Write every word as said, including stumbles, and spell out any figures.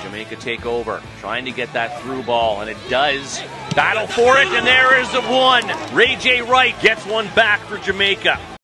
Jamaica take over, trying to get that through ball, and it does. Battle for it, and there is the one. Rajay Wright gets one back for Jamaica.